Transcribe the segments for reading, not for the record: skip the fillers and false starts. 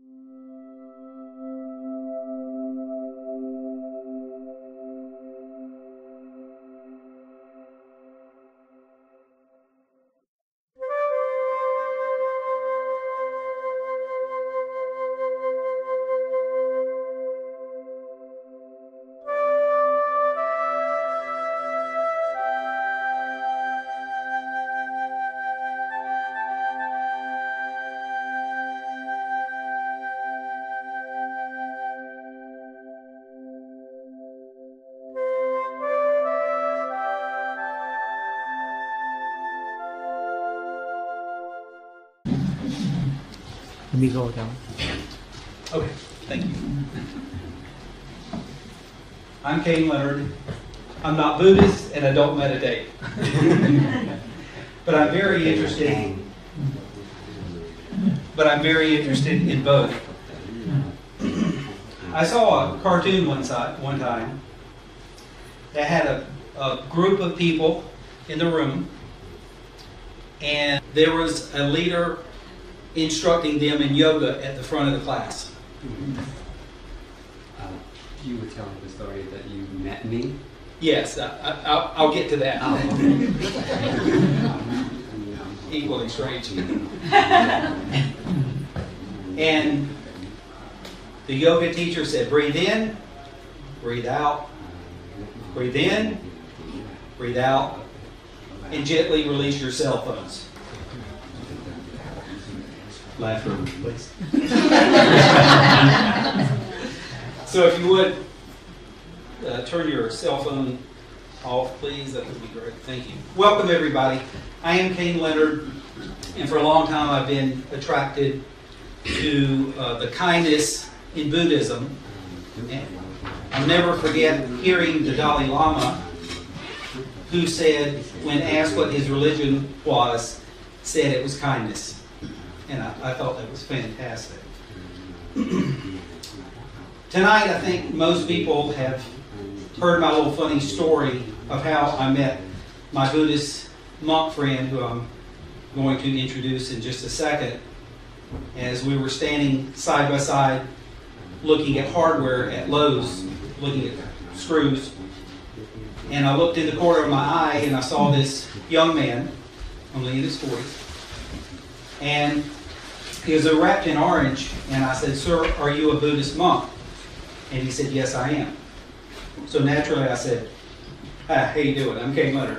Micro down. Okay, thank you. I'm Kane Leonard. I'm not Buddhist and I don't meditate. But I'm very interested in both. I saw a cartoon one time that had a group of people in the room, and there was a leader instructing them in yoga at the front of the class. You were telling the story that you met me? Yes, I'll get to that. Oh. Equally strange. And the yoga teacher said, breathe in, breathe out, breathe in, breathe out, and gently release your cell phones. Laughter, please. So if you would, turn your cell phone off, please. That would be great. Thank you. Welcome, everybody. I am Kane Leonard, and for a long time I've been attracted to the kindness in Buddhism. And I'll never forget hearing the Dalai Lama, who said, when asked what his religion was, said it was kindness. And I thought that was fantastic. Tonight, I think most people have heard my little funny story of how I met my Buddhist monk friend, who I'm going to introduce in just a second, as we were standing side by side looking at hardware at Lowe's, looking at screws. And I looked in the corner of my eye and I saw this young man, only in his 40s. And he was wrapped in orange, and I said, "Sir, are you a Buddhist monk?" And he said, "Yes, I am." So naturally I said, "How you doing? I'm Kane Leonard."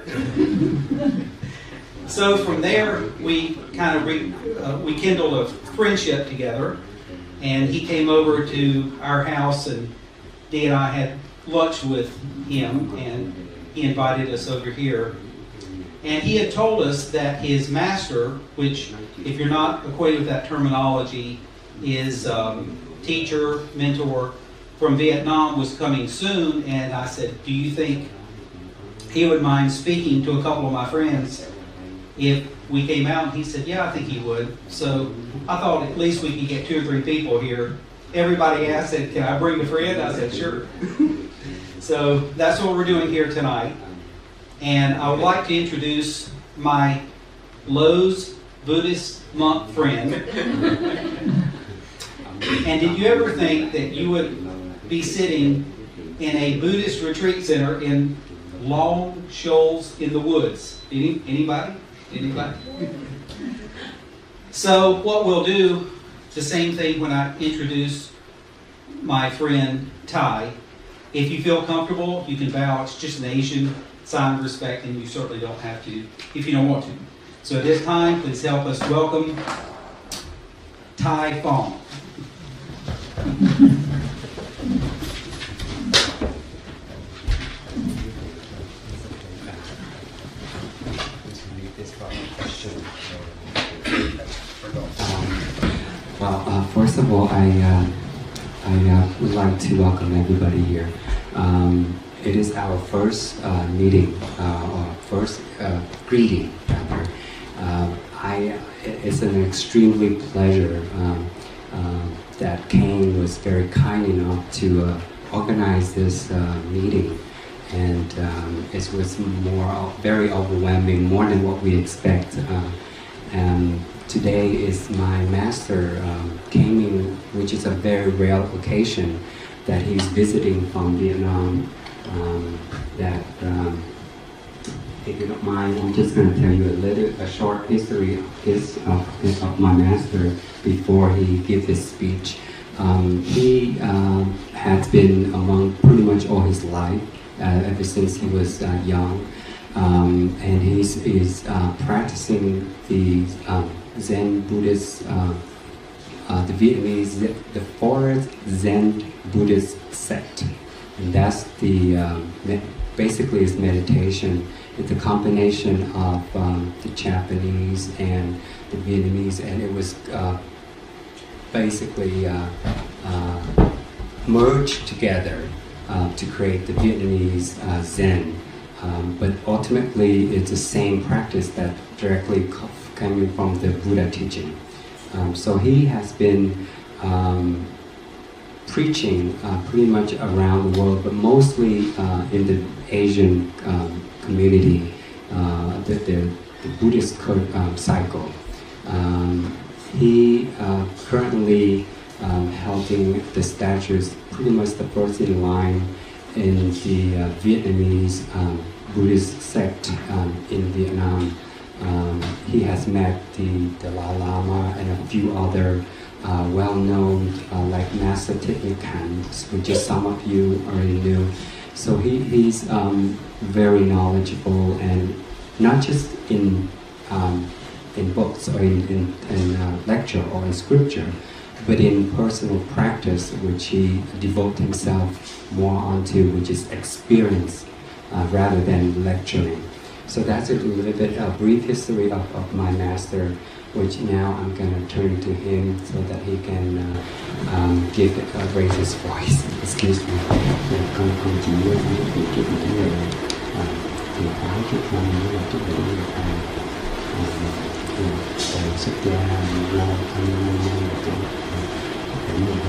So from there, we kind of we kindled a friendship together, and he came over to our house, and Dee and I had lunch with him, and he invited us over here. And he had told us that his master, which, if you're not acquainted with that terminology, is teacher, mentor from Vietnam, was coming soon. And I said, "Do you think he would mind speaking to a couple of my friends if we came out?" And he said, "Yeah, I think he would." So I thought at least we could get 2 or 3 people here. Everybody asked, said, "Can I bring a friend?" I said, "Sure." So that's what we're doing here tonight. And I would like to introduce my Lowe's Buddhist monk friend. And did you ever think that you would be sitting in a Buddhist retreat center in Long Shoals in the woods? Anybody? Anybody? So what we'll do, the same thing when I introduce my friend Ty. If you feel comfortable, you can bow. It's just an Asian sign of respect, and you certainly don't have to if you don't want to. So at this time, please help us welcome Ty Fong. First of all, I would like to welcome everybody here. It is our first meeting, or first greeting, rather. It's an extremely pleasure that Kane was very kind enough to organize this meeting, and it was very overwhelming, more than what we expect. And today is my master came in, which is a very rare occasion that he's visiting from Vietnam. If you don't mind, I'm just going to tell you a short history of my master before he gives his speech. He has been among pretty much all his life, ever since he was young, and he's practicing the Zen Buddhist, the Vietnamese, the Forest Zen Buddhist sect, and that's the basically is meditation. It's a combination of the Japanese and the Vietnamese, and it was basically merged together to create the Vietnamese Zen. But ultimately, it's the same practice that directly coming from the Buddha teaching. So he has been preaching pretty much around the world, but mostly in the Asian community, the Buddhist cycle. He currently holding the status, pretty much the first in line in the Vietnamese Buddhist sect in Vietnam. He has met the Dalai Lama and a few other well-known like Master Thich Nhat Hanh, which is some of you already knew. So he's very knowledgeable, and not just in books or in lecture or in scripture, but in personal practice, which he devotes himself more onto, which is experience rather than lecturing. So that's a little bit a brief history of my master, which now I'm going to turn to him so that he can raise his voice. Excuse me. Con chỉ với cái người thì áo cái con như là cái người xuất gia lo ăn cái người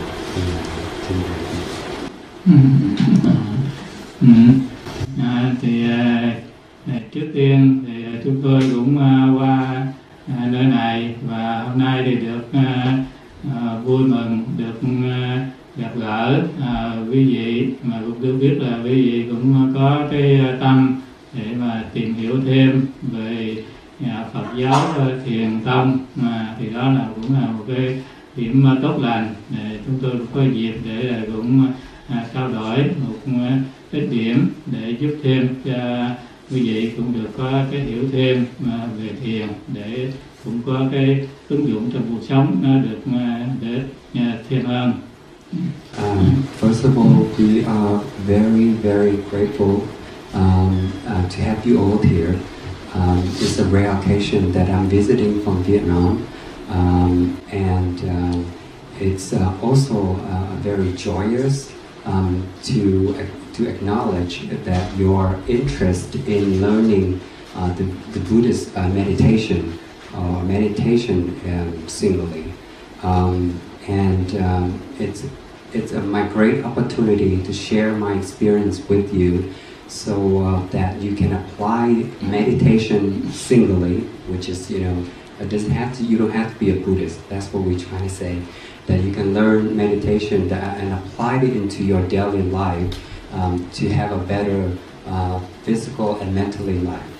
trước tiên thì chúng tôi cũng qua nơi này, và hôm nay thì được vui mừng được gặp gỡ quý vị, mà cũng được biết là quý vị cũng có cái tâm để mà tìm hiểu thêm về Phật giáo Thiền tông, thì đó là cũng là một cái điểm tốt lành. Chúng tôi cũng có dịp để cũng trao đổi một ít điểm để giúp thêm cho quý vị cũng được có cái hiểu thêm về thiền, để cũng có cái ứng dụng trong cuộc sống nó được để thêm hơn. First of all, we are very, very grateful to have you all here. It's a rare occasion that I'm visiting from Vietnam, and it's also very joyous to acknowledge that your interest in learning the Buddhist meditation or meditation singly, and it's my great opportunity to share my experience with you, so that you can apply meditation singly, which is, you don't have to be a Buddhist. That's what we're trying to say, that you can learn meditation and apply it into your daily life to have a better physical and mentally life.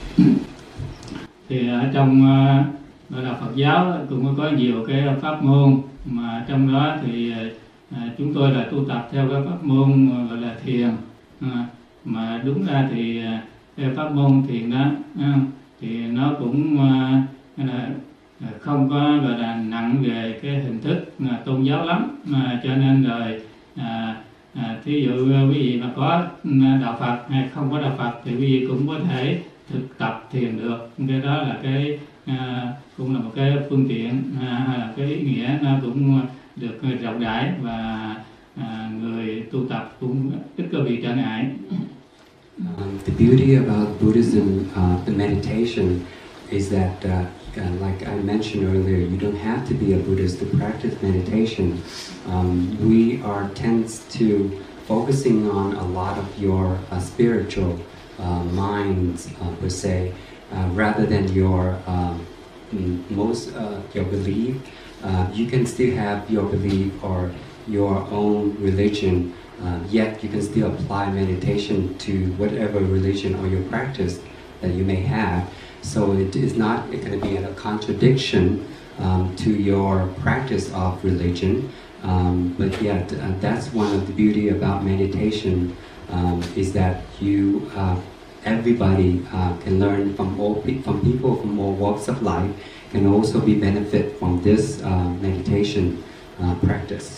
Thì ở trong gọi là Phật giáo cũng có nhiều cái pháp môn, mà trong đó thì chúng tôi là tu tập theo cái pháp môn gọi là thiền, mà đúng ra thì cái pháp môn thiền đó thì nó cũng là không có gọi là nặng về cái hình thức tôn giáo lắm, cho nên rồi thí dụ quý vị mà có đạo Phật hay không có đạo Phật thì quý vị cũng có thể thực tập thiền được. Cái đó là cái cũng là một cái phương tiện hay là cái ý nghĩa nó cũng được rộng rãi, và người tu tập cũng ít có bị trở ngại. The beauty about Buddhism, the meditation, is that like I mentioned earlier, you don't have to be a Buddhist to practice meditation. We tends to focusing on a lot of your spiritual minds per se, rather than your most your belief. You can still have your belief or your own religion, yet you can still apply meditation to whatever religion or your practice that you may have. So it is not going to be a contradiction to your practice of religion. But yet, that's one of the beauty about meditation, is that you, everybody can learn from people from all walks of life, can also be benefit from this meditation practice.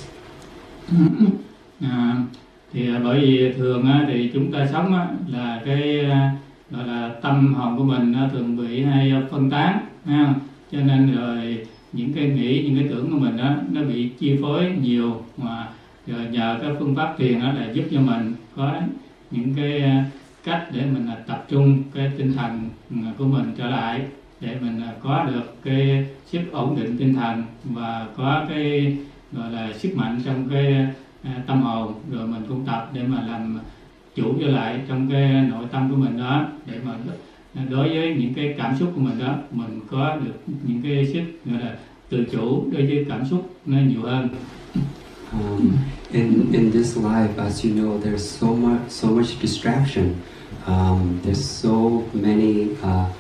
Thì bởi vì thường thì chúng ta sống là cái gọi là tâm hồn của mình nó thường bị hay phân tán, cho nên rồi những cái nghĩ, những cái tưởng của mình nó bị chi phối nhiều, mà rồi nhờ cái phương pháp thiền đó là giúp cho mình có những cái cách để mình tập trung cái tinh thần của mình trở lại, để mình có được cái sức ổn định tinh thần và có cái gọi là sức mạnh trong cái tâm hồn, rồi mình cũng tập để mà làm chủ trở lại trong cái nội tâm của mình đó, để mà đối với những cái cảm xúc của mình đó, mình có được những cái sức gọi là tự chủ đối với cảm xúc nó nhiều hơn. In this life, as you know, there's so much distraction. There's so many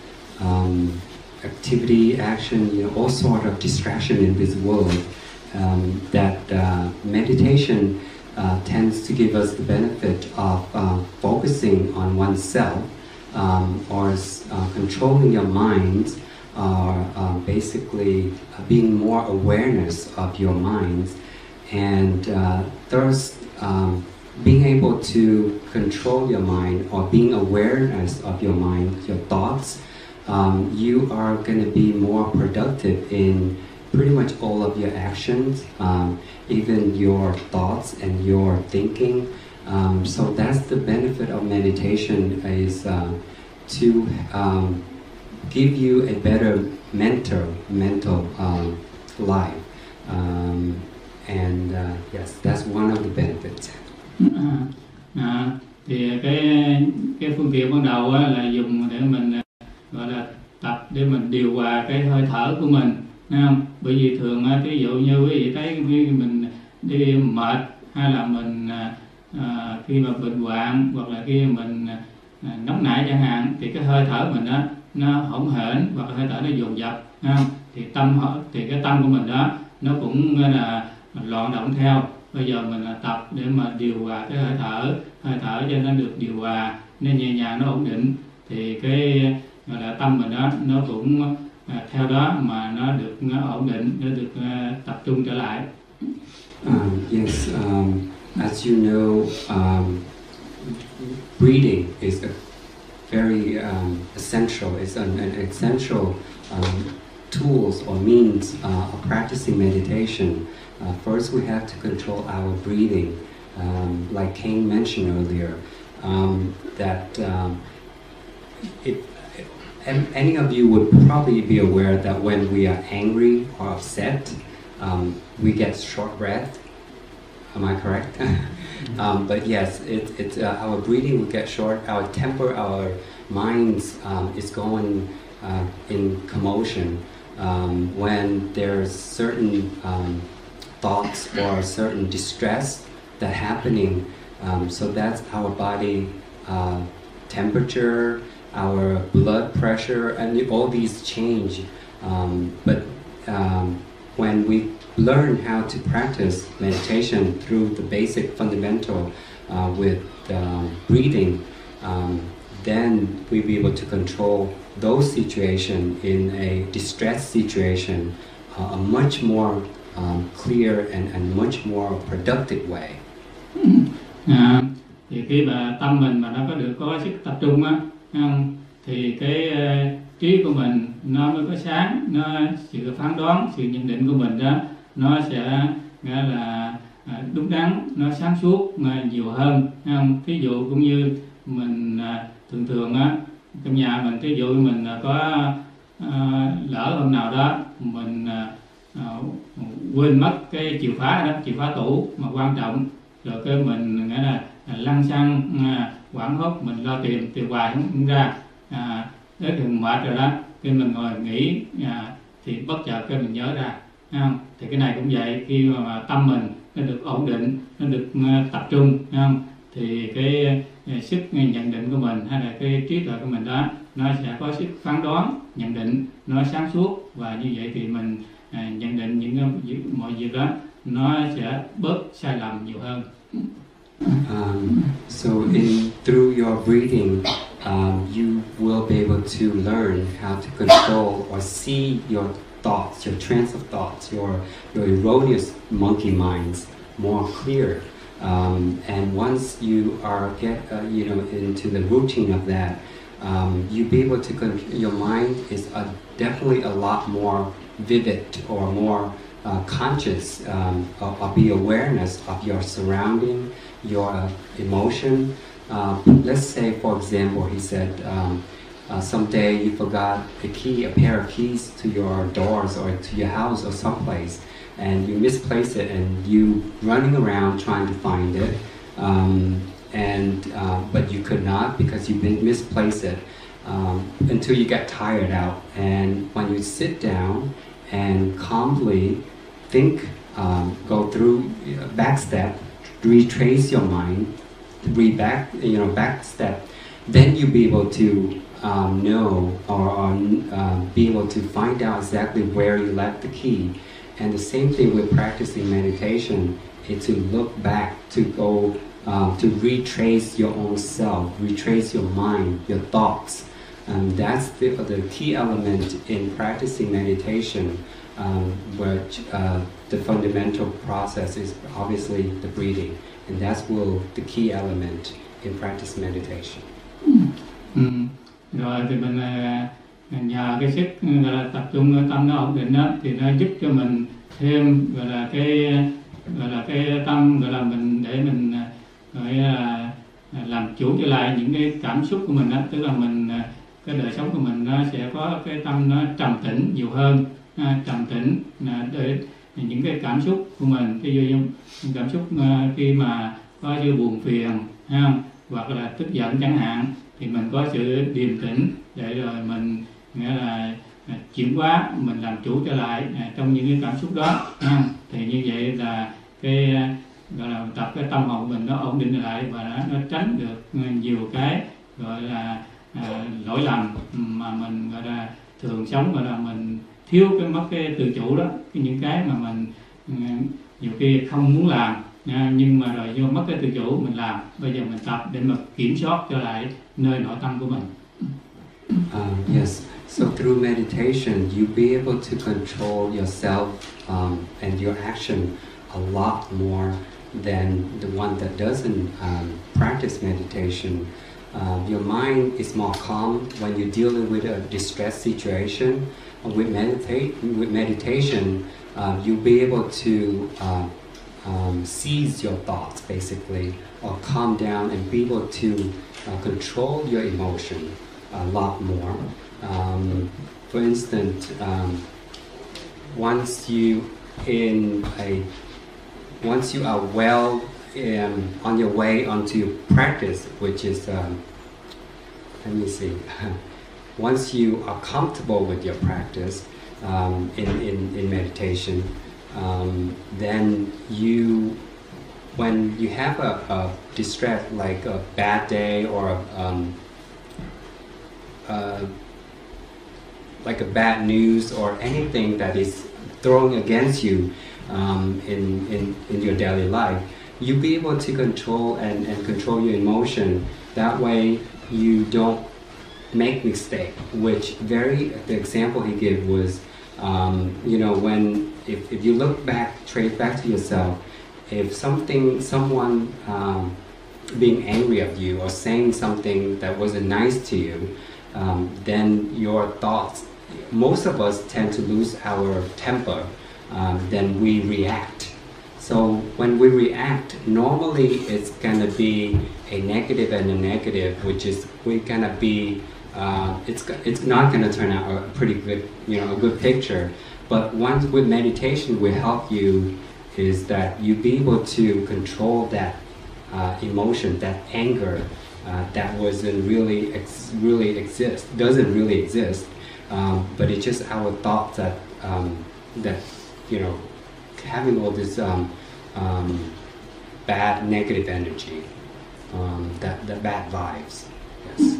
activity, action, all sort of distraction in this world. That meditation tends to give us the benefit of focusing on oneself, or controlling your mind, or basically being more awareness of your minds, and thus being able to control your mind or being awareness of your mind, your thoughts. You are going to be more productive in pretty much all of your actions, even your thoughts and your thinking. So that's the benefit of meditation, is to give you a better mental life. And yes, that's one of the benefits. Thì cái phương tiện ban đầu là dùng để mình gọi là tập để mình điều hòa cái hơi thở của mình, thấy không? Bởi vì thường ví dụ như quý vị thấy khi mình đi mệt, hay là mình khi mà bệnh hoạn, hoặc là khi mình nóng nảy chẳng hạn, thì cái hơi thở mình đó nó hỗn hển, hoặc là hơi thở nó dồn dập, thấy không? Thì cái tâm của mình đó nó cũng là loạn động theo. Bây giờ mình tập để mà điều hòa cái hơi thở cho nó được điều hòa, nó nhẹ nhàng, nó ổn định, thì cái gọi là tâm mình đó nó cũng theo đó mà nó được ổn định, nó được tập trung trở lại. Yes, as you know, breathing is a very essential. It's an essential tools or means of practicing meditation. First, we have to control our breathing, like Kane mentioned earlier. That if any of you would probably be aware that when we are angry or upset, we get short breath. Am I correct? But yes, it's our breathing will get short. Our temper, our minds is going in commotion when there's certain thoughts or certain distress that happening. So that's our body temperature, our blood pressure, and all these change. But when we learn how to practice meditation through the basic fundamental with breathing, then we'll be able to control those situations in a distress situation a much more clear and much more productive way. Thì khi mà tâm mình mà nó có được có sức tập trung á, thì cái trí của mình nó mới có sáng, nó sự phán đoán, sự nhận định của mình đó nó sẽ nghĩa là đúng đắn, nó sáng suốt nhiều hơn. Ví dụ cũng như mình thường á, trong nhà mình, ví dụ mình có lỡ hôm nào đó mình quên mất cái chìa khóa tủ mà quan trọng, rồi cái mình nghĩa là lăn xăng hoảng hốt, mình lo tìm hoài không ra, tới thường mệt rồi đó, khi mình ngồi nghĩ thì bất chợt cái mình nhớ ra, thấy không? Thì cái này cũng vậy, khi mà tâm mình nó được ổn định, nó được tập trung, thấy không? Thì cái sức nhận định của mình hay là cái trí tuệ của mình đó, nó sẽ có sức phán đoán, nhận định nó sáng suốt, và như vậy thì mình nhận định những mọi việc đó nó sẽ bớt sai lầm nhiều hơn. So through your breathing, you will be able to learn how to control or see your thoughts, your trains of thoughts, your erroneous monkey minds more clear. And once you are into the routine of that, you'll be able to your mind is definitely a lot more vivid or more conscious of the awareness of your surrounding, your emotion. Let's say, for example, he said, someday you forgot a pair of keys to your doors or to your house or someplace, and you misplace it, and you running around trying to find it, but you could not because you misplaced it until you get tired out. And when you sit down and calmly think, go through back step, retrace your mind, back step, then you'll be able to know or be able to find out exactly where you left the key. And the same thing with practicing meditation is to look back, to go to retrace your own self, retrace your mind, your thoughts. And that's the key element in practicing meditation, which the fundamental process is obviously the breathing, and that's the key element in practice meditation. Rồi thì mình nhờ cái sức gọi là tập trung tâm nó ổn định đó, thì nó giúp cho mình thêm gọi là cái tâm, gọi là mình để mình gọi là làm chủ trở lại những cái cảm xúc của mình đó, tức là mình cái đời sống của mình nó sẽ có cái tâm nó trầm tĩnh nhiều hơn, trầm tĩnh để những cái cảm xúc của mình, ví dụ như cảm xúc khi mà có sự buồn phiền hoặc là tức giận chẳng hạn, thì mình có sự điềm tĩnh để rồi mình nghĩa là chuyển hóa, mình làm chủ trở lại trong những cái cảm xúc đó. Thì như vậy là cái gọi là tập cái tâm hồn mình nó ổn định lại, và nó tránh được nhiều cái gọi là lỗi lầm mà mình gọi là thường sống, gọi là mình thiếu mất cái tự chủ đó, những cái mà mình nhiều khi không muốn làm, nhưng mà rồi do mất cái tự chủ mình làm. Bây giờ mình tập để mà kiểm soát trở lại nơi nội tâm của mình. Yes. So through meditation, you'll be able to control yourself and your action a lot more than the one that doesn't practice meditation. Your mind is more calm when you're dealing with a distress situation. With meditation, you'll be able to seize your thoughts, basically, or calm down and be able to control your emotion a lot more. For instance, once you are well on your way onto practice, which is let me see. Once you are comfortable with your practice in meditation, then when you have a distress, like a bad day or like a bad news or anything that is thrown against you in your daily life, you'll be able to control and control your emotion. That way you don't make mistake. The example he gave was, when if you look back, trace back to yourself, if someone being angry at you or saying something that wasn't nice to you, then your thoughts, most of us tend to lose our temper, then we react. So when we react, normally it's gonna be a negative and a negative, which is we're gonna be, it's not gonna turn out a pretty good, a good picture. But once with meditation will help you is that you be able to control that emotion, that anger that doesn't really exist, but it's just our thoughts that that having all this bad negative energy, the bad vibes. Yes.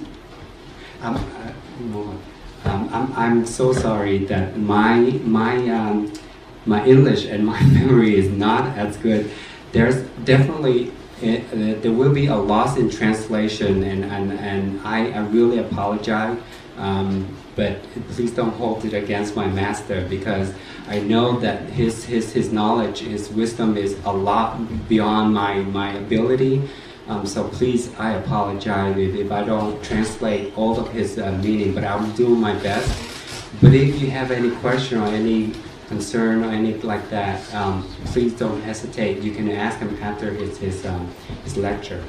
I'm so sorry that my English and my memory is not as good. There's definitely there will be a loss in translation, and I really apologize. But please don't hold it against my master, because I know that his knowledge, his wisdom is a lot beyond my ability. So please, I apologize if I don't translate all of his meaning, but I'm doing my best. But if you have any question or any concern or anything like that, please don't hesitate. You can ask him after his lecture.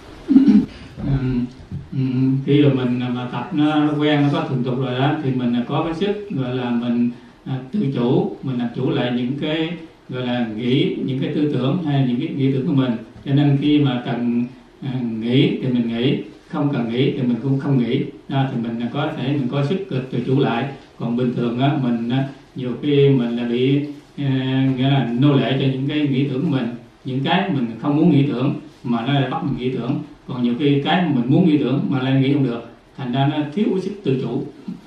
Khi mà mình mà tập nó quen, nó có thuần thục rồi đó, thì mình có cái sức gọi là mình tự chủ, mình làm chủ lại những cái gọi là nghĩ, những cái tư tưởng hay những cái nghĩ tưởng của mình. Cho nên khi mà cần nghĩ thì mình nghĩ, không cần nghĩ thì mình cũng không nghĩ. Thì mình có thể mình có sức tự chủ lại. Còn bình thường á, mình nhiều khi mình là bị nghĩa là nô lệ cho những cái nghĩ tưởng của mình, những cái mình không muốn nghĩ tưởng mà nó lại bắt mình nghĩ tưởng. Còn nhiều khi cái mình muốn nghĩ tưởng mà lại nghĩ không được, thành ra nó thiếu sức tự chủ.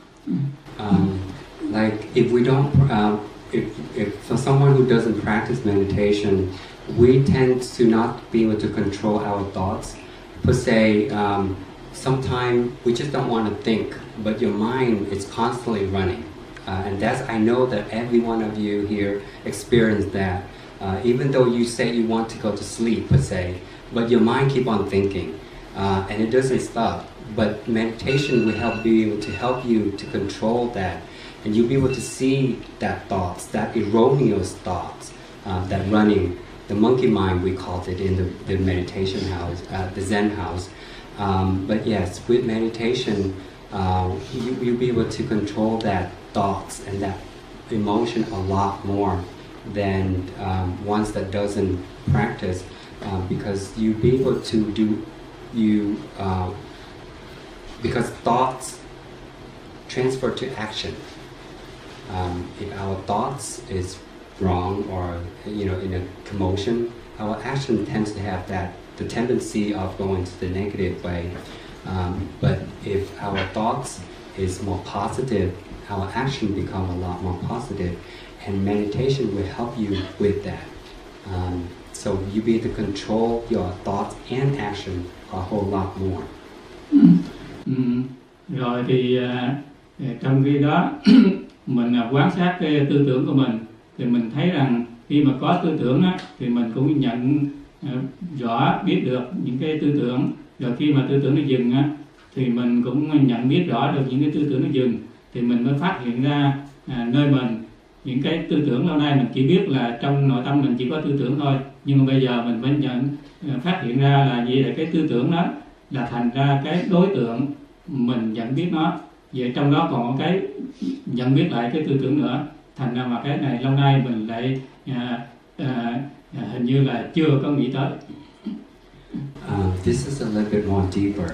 Like if we don't, if for someone who doesn't practice meditation, we tend to not be able to control our thoughts. Per se, sometimes we just don't want to think, but your mind is constantly running. And I know that every one of you here experienced that. Even though you say you want to go to sleep, per se, but your mind keep on thinking, and it doesn't stop. But meditation will be able to help you to control that, and you'll be able to see that thoughts, that erroneous thoughts, that running, the monkey mind we called it in the meditation house, the Zen house. But yes, with meditation, you'll be able to control that thoughts and that emotion a lot more than ones that doesn't practice. Because you'll be able to because thoughts transfer to action. If our thoughts is wrong or in a commotion, our action tends to have the tendency of going to the negative way. But if our thoughts is more positive, our action become a lot more positive, and meditation will help you with that. So you be able to control your thoughts and action a whole lot more. Rồi thì trong khi đó mình quan sát cái tư tưởng của mình, thì mình thấy rằng khi mà có tư tưởng á, thì mình cũng nhận rõ biết được những cái tư tưởng. Rồi khi mà tư tưởng nó dừng á, thì mình cũng nhận biết rõ được những cái tư tưởng nó dừng, thì mình mới phát hiện ra nơi mình những cái tư tưởng lâu nay mình chỉ biết là trong nội tâm mình chỉ có tư tưởng thôi, nhưng mà bây giờ mình mới phát hiện ra là vậy, là cái tư tưởng đó là thành ra cái đối tượng mình nhận biết nó. Vậy trong đó còn cái nhận biết lại cái tư tưởng nữa, thành ra mà cái này lâu nay mình lại hình như là chưa có nghĩ tới. This is a little bit more deeper.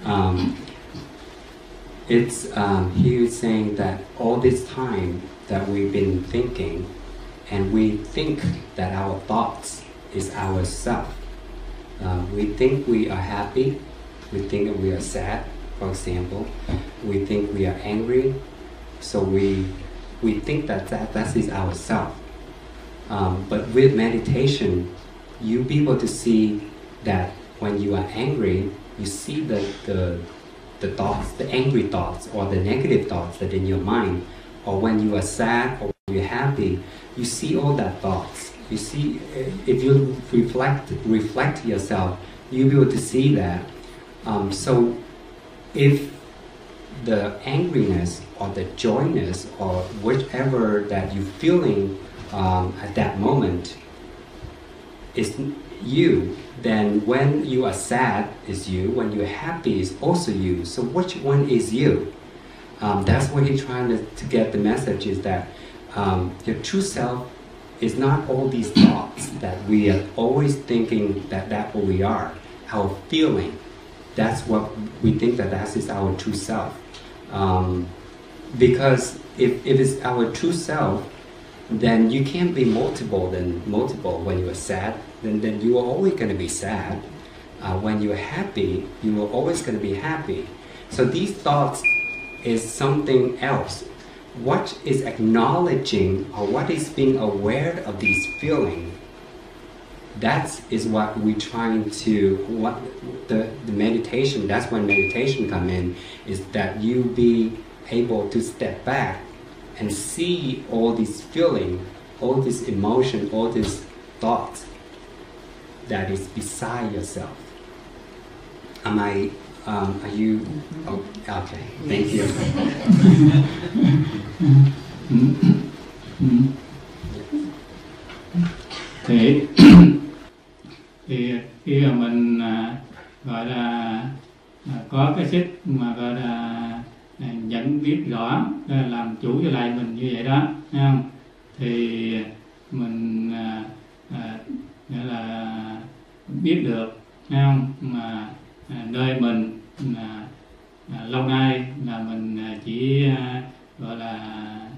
He was saying that all this time that we've been thinking, and we think that our thoughts is our self. We think we are happy, we think that we are sad, for example. We think we are angry, so we think that is our self. But with meditation, you'll be able to see that when you are angry, you see the thoughts, the angry thoughts or the negative thoughts that are in your mind. Or when you are sad or when you're happy, you see all that thoughts. You see, if you reflect yourself, you'll be able to see that. So if the angriness or the joyness or whichever that you're feeling at that moment is you, then when you are sad is you, when you're happy is also you. So which one is you? That's what he's trying to get the message, is that your true self is not all these thoughts that we are always thinking that's what we are. Our feeling, that's what we think that is our true self. Because if it's our true self, then you can't be multiple when you are sad. Then you are always going to be sad. When you are happy, you are always going to be happy. So these thoughts is something else. What is acknowledging or what is being aware of these feelings? That is what we're trying to. What the meditation. That's when meditation come in. Is that you be able to step back and see all these feelings, all this emotion, all these thoughts that is beside yourself. Are you? Oh, okay. Thank you. Thì khi mà mình gọi là có cái sức mà gọi là nhận biết rõ, làm chủ cho lại mình như vậy đó, thấy không? Thì mình nghĩa là biết được, thấy không? Mà nơi mình lâu nay là mình chỉ gọi là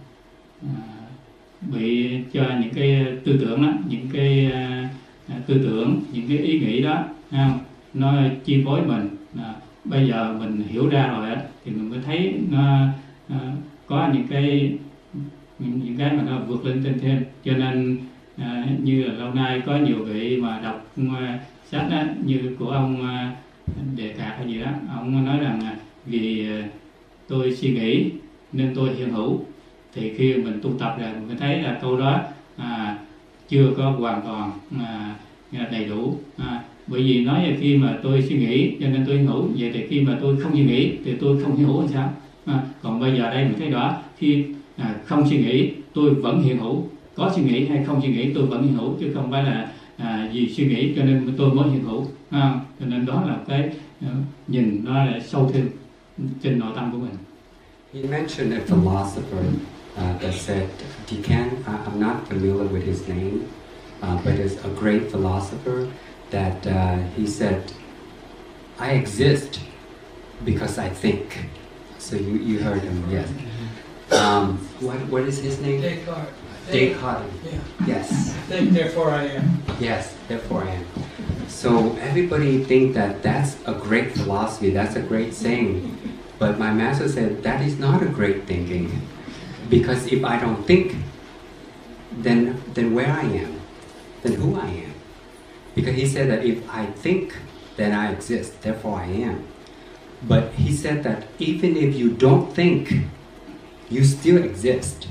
bị cho những cái tư tưởng đó, những cái tư tưởng, những cái ý nghĩ đó, thấy không? Nó chi phối mình. Bây giờ mình hiểu ra rồi á, thì mình mới thấy nó có những cái mà nó vượt lên trên thêm. Cho nên như là lâu nay có nhiều vị mà đọc sách đó, như của ông Đề Cạt hay gì đó, ông nói rằng vì tôi suy nghĩ nên tôi hiện hữu. Thì khi mình tu tập rồi mình mới thấy là câu đó chưa có hoàn toàn đầy đủ. Bởi vì nói là khi mà tôi suy nghĩ cho nên tôi hiện hữu, vậy thì khi mà tôi không suy nghĩ thì tôi không hiện hữu thì sao? Còn bây giờ đây mình thấy rõ, khi không suy nghĩ tôi vẫn hiện hữu, có suy nghĩ hay không suy nghĩ tôi vẫn hiện hữu, chứ không phải là vì suy nghĩ cho nên tôi mới hiện hữu. Cho nên đó là cái nhìn nó là sâu thêm trên nội tâm của mình. You mentioned a philosopher that said, I'm not familiar with his name, but it's a great philosopher that he said, I exist because I think. So you heard him, yes. What is his name? Descartes. Descartes. Yeah. Yes. Think, therefore I am. Yes, therefore I am. So everybody think that that's a great philosophy, that's a great saying. But my master said that is not a great thinking. Because if I don't think, then where I am, then who I am. Because he said that if I think, then I exist, therefore I am. But he said that even if you don't think, you still exist.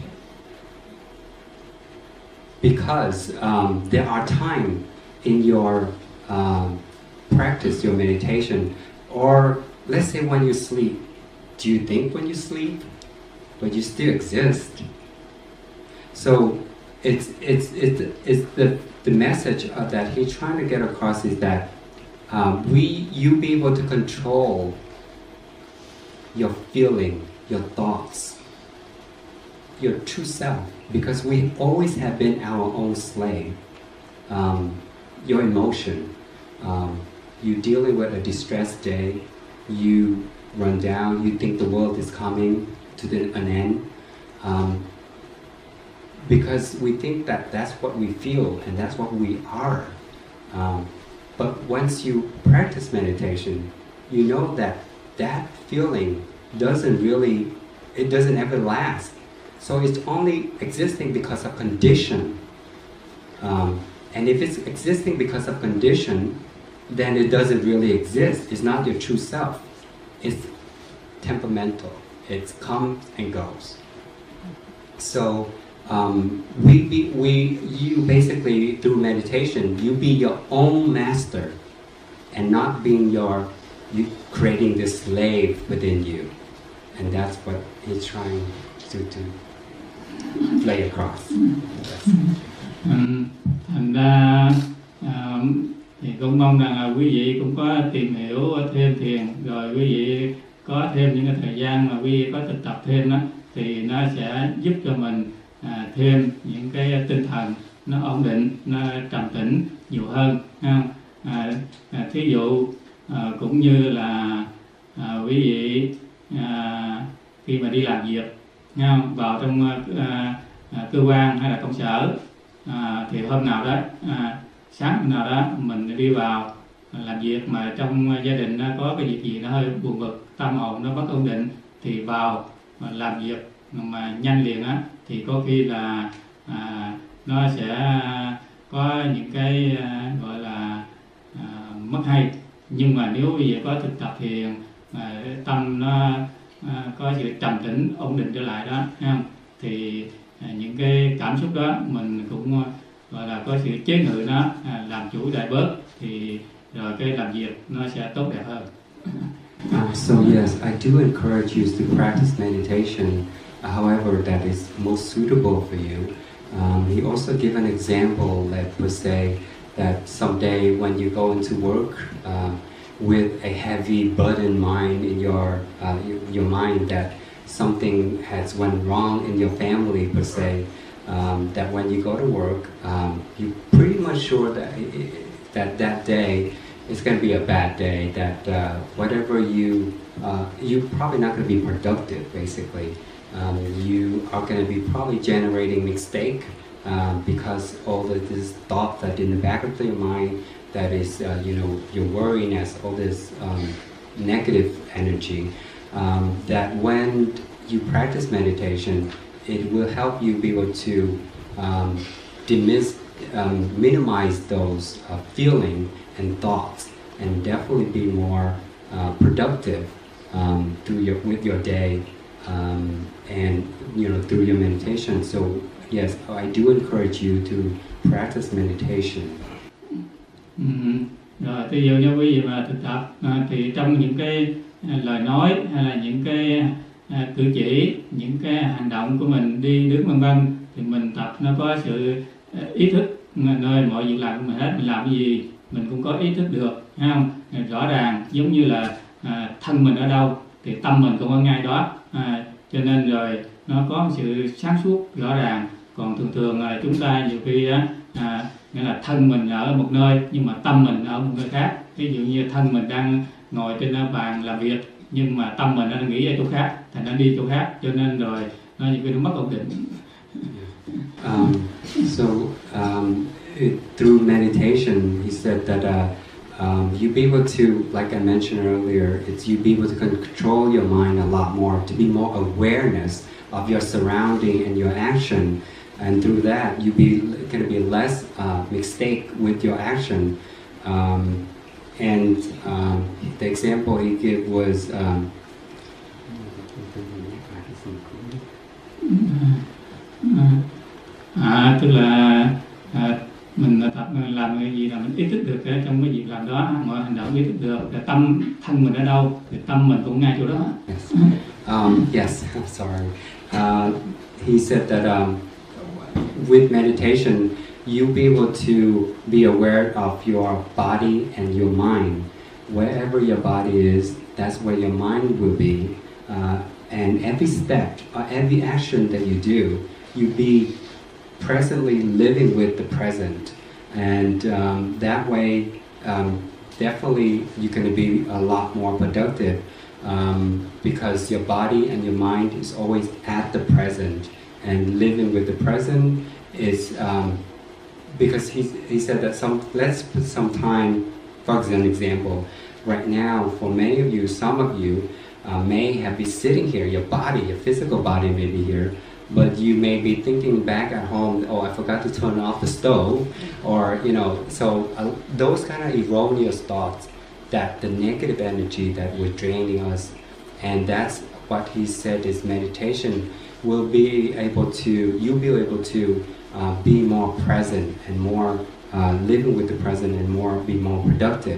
Because there are times in your practice, your meditation, or let's say when you sleep, do you think when you sleep? But you still exist. So it's the message that he's trying to get across is that you be able to control your feeling, your thoughts, your true self, because we always have been our own slave. Your emotion, you dealing with a distressed day, you run down, you think the world is coming to an end, because we think that that's what we feel and that's what we are. But once you practice meditation, you know that that feeling doesn't ever last. So it's only existing because of condition. And if it's existing because of condition, then it doesn't really exist. It's not your true self. It's temperamental. It comes and goes. So you basically, through meditation, you be your own master and not being you creating this slave within you. And that's what he's trying to play across. Thành ra thì cũng mong rằng là quý vị cũng có tìm hiểu thêm thiền, rồi quý vị có thêm những cái thời gian mà quý vị có thực tập thêm đó, thì nó sẽ giúp cho mình thêm những cái tinh thần nó ổn định, nó trầm tĩnh nhiều hơn. Thí dụ cũng như là quý vị khi mà đi làm việc nha, vào trong cơ quan hay là công sở, thì hôm nào đó sáng hôm nào đó mình đi vào làm việc mà trong gia đình nó có cái việc gì nó hơi buồn bực, tâm hồn nó bất ổn định, thì vào mà làm việc mà nhanh liền á thì có khi là nó sẽ có những cái gọi là mất hay. Nhưng mà nếu bây giờ có thực tập thiền, tâm nó có sự trầm tĩnh ổn định trở lại đó, thấy không? Thì những cái cảm xúc đó mình cũng gọi là có sự chế ngự nó, làm chủ đại bớt, thì rồi cái làm việc nó sẽ tốt đẹp hơn. So yes, I do encourage you to practice meditation, however that is most suitable for you. He also gave an example that per se that someday when you go into work with a heavy burden mind in your mind, that something has went wrong in your family per se, that when you go to work, you're pretty much sure that that day it's going to be a bad day, that whatever you're probably not going to be productive, basically. You are going to be probably generating mistake because all of this thought that in the back of your mind, that is, your worriness, all this negative energy, that when you practice meditation, it will help you be able to minimize those feelings and thoughts, and definitely be more productive with your day, and through your meditation. So yes, I do encourage you to practice meditation. Rồi ví dụ như quý vị mà thực tập thì trong những cái lời nói hay là những cái cử chỉ, những cái hành động của mình đi đứng vân vân, thì mình tập nó có sự ý thức nơi mọi việc làm của mình hết. Mình làm cái gì mình cũng có ý thức được, thấy không? Rõ ràng giống như là thân mình ở đâu thì tâm mình cũng ở ngay đó, cho nên rồi nó có sự sáng suốt rõ ràng. Còn thường là chúng ta nhiều khi nghĩa là thân mình ở một nơi nhưng mà tâm mình ở một nơi khác. Ví dụ như thân mình đang ngồi trên bàn làm việc nhưng mà tâm mình đang nghĩ ở chỗ khác, thành đang đi chỗ khác, cho nên rồi nó nhiều khi nó mất ổn định. Through meditation, he said that you be able to, like I mentioned earlier, it's you be able to control your mind a lot more, to be more awareness of your surrounding and your action, and through that you going to be less mistake with your action. And the example he gave was tức là mình tập làm cái gì là mình ý thức được trong cái việc làm đó, mọi hành động ý thức được, tâm thân mình ở đâu thì tâm mình cũng ngay chỗ đó. Yes, I'm sorry. He said that with meditation, you'll be able to be aware of your body and your mind. Wherever your body is, that's where your mind will be. And every step or every action that you do, you'll be presently living with the present. And that way, definitely you're going to be a lot more productive because your body and your mind is always at the present. And living with the present is because he said that let's put some time. For example, right now for many of you, some of you may have been sitting here. Your body, your physical body may be here, but you may be thinking back at home. Oh, I forgot to turn off the stove, or So those kind of erroneous thoughts, that the negative energy that was draining us, and that's what he said is meditation. You'll be able to be more present and more living with the present and be more productive.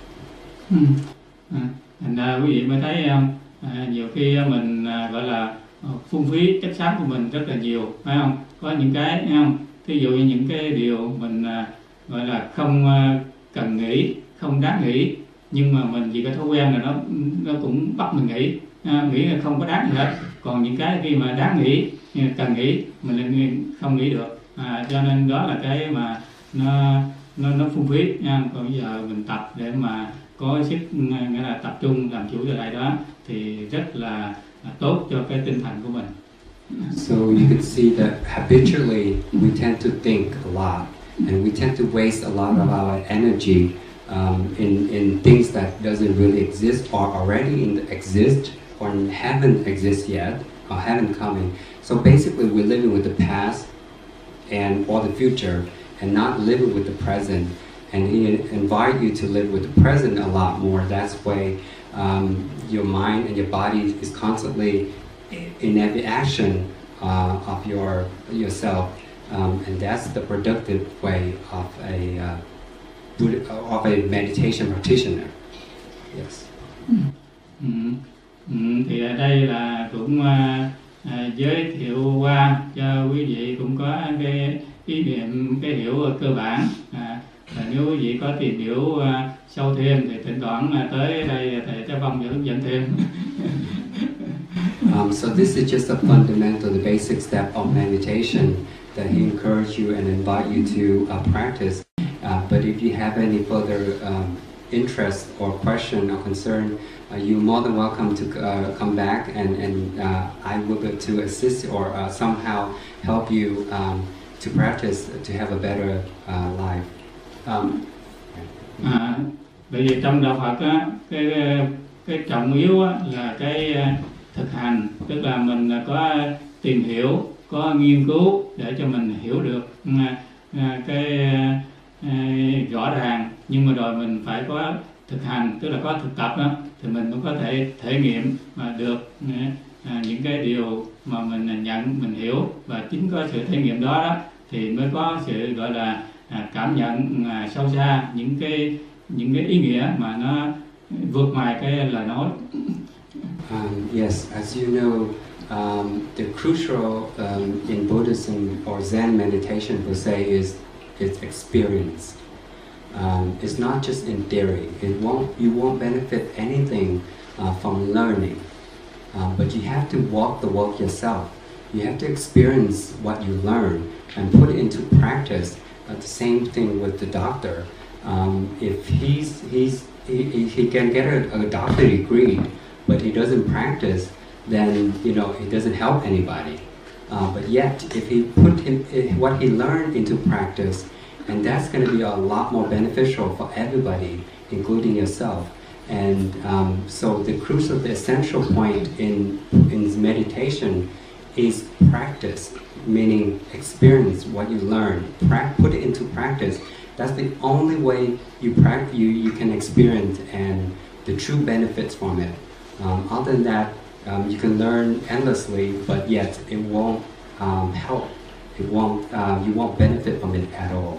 Thành ra quý vị mới thấy nhiều khi mình gọi là phung phí chất xám của mình rất là nhiều, phải không? Có những cái, thấy không? Ví dụ như những cái điều mình gọi là không cần nghĩ, không đáng nghĩ, nhưng mà mình chỉ có thói quen là nó cũng bắt mình nghĩ là không có đáng gì hết. Còn những cái khi mà đáng nghĩ, cần nghĩ, mình lại không nghĩ được, cho nên đó là cái mà nó phung phí nha. Còn bây giờ mình tập để mà có sức, nghĩa là tập trung làm chủ cho lại đó, thì rất là tốt cho cái tinh thần của mình. So you can see that habitually we tend to think a lot, and we tend to waste a lot of our energy in things that doesn't really exist or already exist or haven't exist yet or haven't come in. So basically we're living with the past and or the future and not living with the present. And he invite you to live with the present a lot more. That's why your mind and your body is constantly in every action of yourself, and that's the productive way of a meditation practitioner. Yes. Thì ở đây là cũng giới thiệu qua cho quý vị cũng có cái ý niệm, cái hiểu cơ bản. Và nếu quý vị có tìm hiểu sâu thêm thì thỉnh thoảng tới đây thầy Trái Phong sẽ hướng dẫn thêm. So this is just a fundamental, the basic step of meditation that he encouraged you and invite you to practice. But if you have any further interest or question or concern, you're more than welcome to come back, and I will be able to assist or somehow help you to practice to have a better life. Bởi vì trong đạo Phật á, cái trọng yếu á, là cái thực hành, tức là mình có tìm hiểu, có nghiên cứu để cho mình hiểu được cái rõ ràng, nhưng mà rồi mình phải có thực hành, tức là có thực tập đó, thì mình mới có thể thể nghiệm mà được những cái điều mà mình nhận, mình hiểu, và chính có sự thể nghiệm đó thì mới có sự gọi là cảm nhận sâu xa những cái ý nghĩa mà nó vượt ngoài cái lời nói. Yes, as you know, the crucial in Buddhism or Zen meditation per se is experience. It's not just in theory. You won't benefit anything from learning, but you have to walk the walk yourself. You have to experience what you learn and put it into practice. The same thing with the doctor. If he can get a doctorate degree, but he doesn't practice, then he doesn't help anybody. But yet, if he put what he learned into practice, and that's going to be a lot more beneficial for everybody, including yourself. And so the crucial, the essential point in meditation is practice, meaning experience what you learn, put it into practice. That's the only way you can experience and the true benefits from it. Other than that, you can learn endlessly, but yet it won't help. You won't benefit from it at all.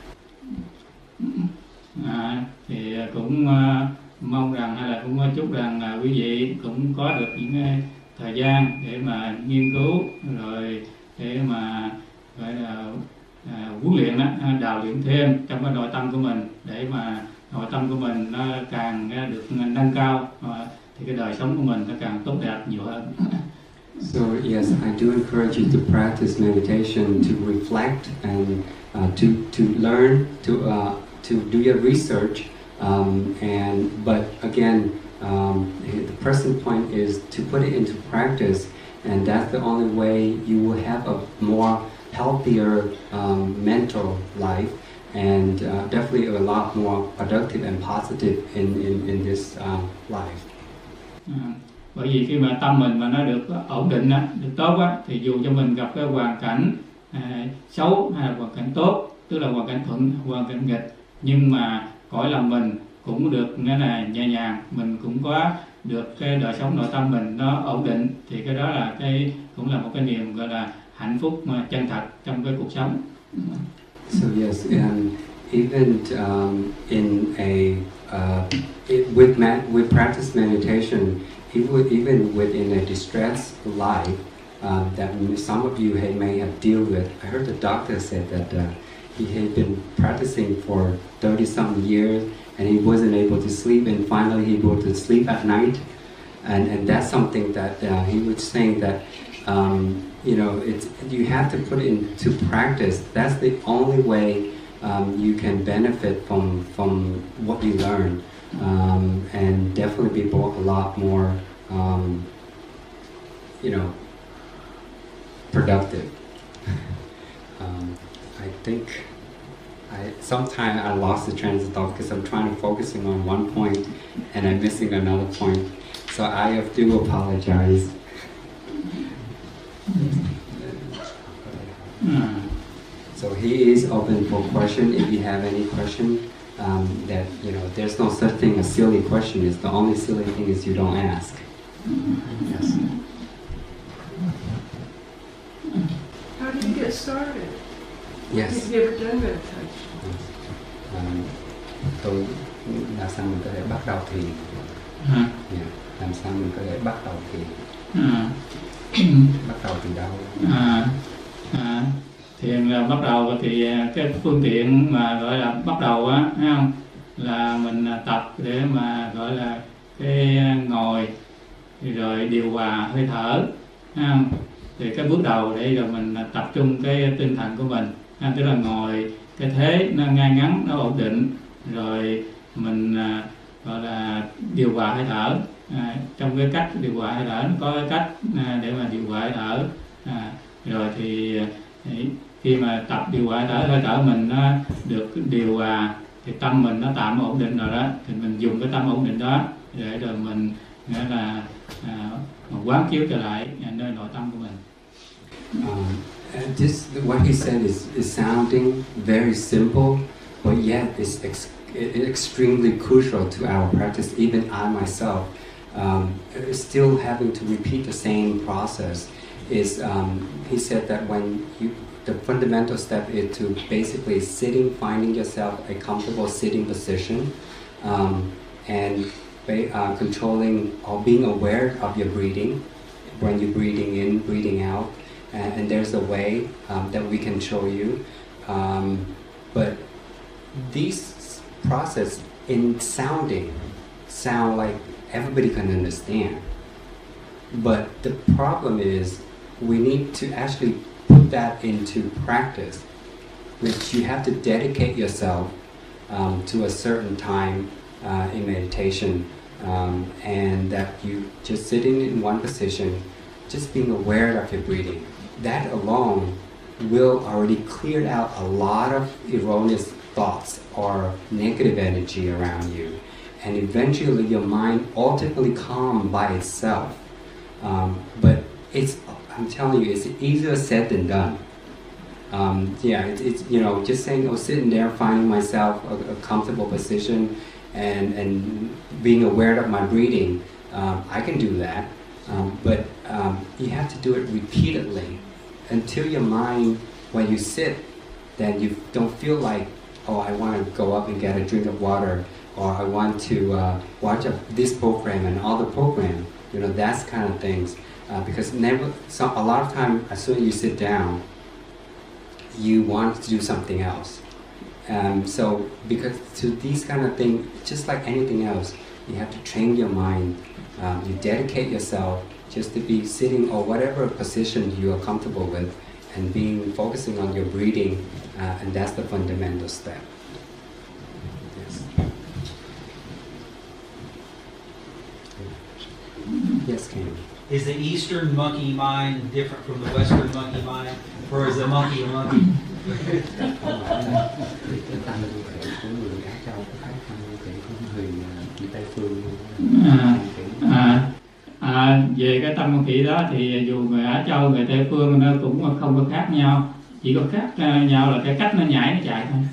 Thì cũng mong rằng hay là cũng chúc rằng quý vị cũng có được những thời gian để mà nghiên cứu, rồi để mà gọi là huấn luyện đào luyện thêm trong cái nội tâm của mình, để mà nội tâm của mình nó càng được nâng cao, thì cái đời sống của mình nó càng tốt đẹp nhiều hơn. So yes, I do encourage you to practice meditation, to reflect, and to learn, to do your research, but again, the present point is to put it into practice, and that's the only way you will have a more healthier mental life, and definitely a lot more productive and positive in this life. Bởi vì khi mà tâm mình mà nó được ổn định, được tốt thì dù cho mình gặp cái hoàn cảnh xấu hay là hoàn cảnh tốt, tức là hoàn cảnh thuận, hoàn cảnh nghịch, nhưng mà cõi lòng mình cũng được nghĩa là nhẹ nhàng, mình cũng có được cái đời sống nội tâm mình nó ổn định, thì cái đó là cũng là một cái niềm gọi là hạnh phúc mà chân thật trong cái cuộc sống. So yes, even with practice meditation, even within a distressed life that some of you may have dealt with. I heard the doctor said that he had been practicing for 30-some years, and he wasn't able to sleep, and finally he able to sleep at night, and that's something that he was saying that you have to put it into practice. That's the only way you can benefit from what you learn, and definitely be a lot more productive. I think sometimes I lost the train of thought because I'm trying to focusing on one point and I'm missing another point. So I do apologize. So he is open for question. If you have any question, that there's no such thing as silly question. It's the only silly thing is you don't ask. Yes. How did you get started? Yes. Have you ever done meditation? Tôi làm sao mình có thể bắt đầu thiền? Yeah. Làm sao mình có thể bắt đầu thiền? Bắt đầu từ đâu? Thiền là bắt đầu thì cái phương tiện mà gọi là bắt đầu á, thấy không? Là mình tập để mà gọi là cái ngồi rồi điều hòa hơi thở, thấy không? Thì cái bước đầu để là mình tập trung cái tinh thần của mình, tức là ngồi cái thế nó ngay ngắn, nó ổn định, rồi mình gọi là điều hòa hơi thở. Trong cái cách điều hòa hơi thở nó có cái cách để mà điều hòa hơi thở. Rồi thì khi mà tập điều hòa hơi thở mình nó được điều hòa thì tâm mình nó tạm ổn định rồi đó, thì mình dùng cái tâm ổn định đó để rồi mình nghĩa là quán chiếu trở lại nơi nội tâm của mình. Just what he said is sounding very simple, but yet it's extremely crucial to our practice. Even I myself, still having to repeat the same process. Is he said that when the fundamental step is to basically sitting, finding yourself a comfortable sitting position, and controlling or being aware of your breathing when you're breathing in, breathing out. And there's a way that we can show you. But these process in sound like everybody can understand. But the problem is we need to actually put that into practice, which you have to dedicate yourself to a certain time in meditation, and that you just sitting in one position, just being aware of your breathing. That alone will already clear out a lot of erroneous thoughts or negative energy around you, and eventually your mind ultimately calm by itself. But I'm telling you, it's easier said than done. It's just saying, sitting there, finding myself a comfortable position, and being aware of my breathing. I can do that, but you have to do it repeatedly until your mind, when you sit, then you don't feel like, I want to go up and get a drink of water, or I want to watch this program and other program. That's kind of things. Because a lot of time, as soon as you sit down, you want to do something else. So because to these kind of things, just like anything else, you have to train your mind. You dedicate yourself just to be sitting or whatever position you are comfortable with, and focusing on your breathing, and that's the fundamental step. Yes. Yes, Ken. Is the Eastern monkey mind different from the Western monkey mind, or is a monkey a monkey? Về cái tâm con khỉ đó thì dù người Á Châu, người Tây Phương nó cũng không có khác nhau, chỉ có khác nhau là cái cách nó nhảy, nó chạy thôi.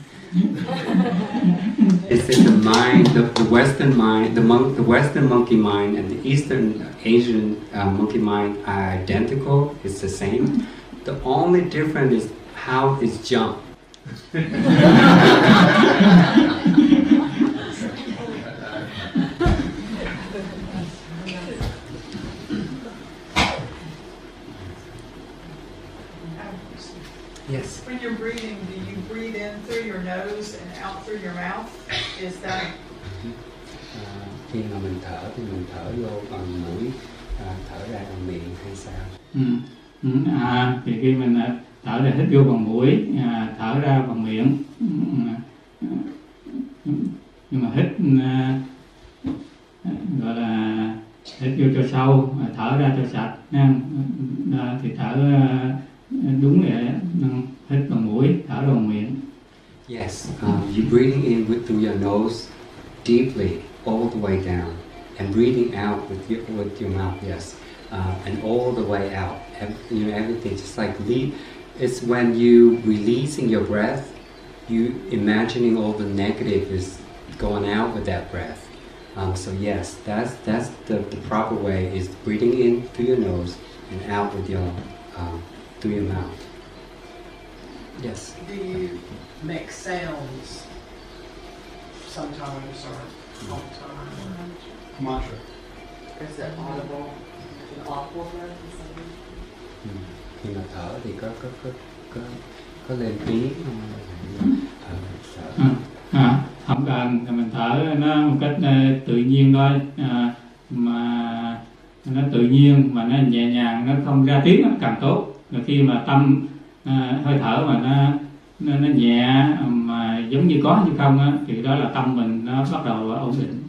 It's in the mind, the Western mind, the Western monkey mind and the Eastern Asian monkey mind are identical. It's the same. The only difference is how it's jumped. Yes. When you're breathing, do you breathe in through your nose and out through your mouth? Is that... Khi mà mình thở thì mình thở vô bằng mũi, thở ra bằng miệng hay sao? Thì khi mình thở ra hít vô bằng mũi, thở ra bằng miệng. Nhưng mà hít gọi là hít vô cho sâu, thở ra cho sạch, thì thở đúng vậy, hít bằng mũi, thở bằng miệng. Yes, you're breathing in through your nose deeply, all the way down, and breathing out with your mouth. Yes, and all the way out. Everything just like it's when you releasing your breath, you imagining all the negative is going out with that breath. So yes, that's the proper way is breathing in through your nose and out with your through your mouth. Yes. Do you make sounds sometimes or all the time? Mantra. Is it audible? An audible breath? Khi mà thở thì có lên tiếng không? Không cần, mình thở nó một cách tự nhiên thôi, mà nó tự nhiên mà nó nhẹ nhàng, nó không ra tiếng nó càng tốt. Rồi khi mà tâm hơi thở mà nó nhẹ mà giống như có như không á, thì đó là tâm mình nó bắt đầu ổn định.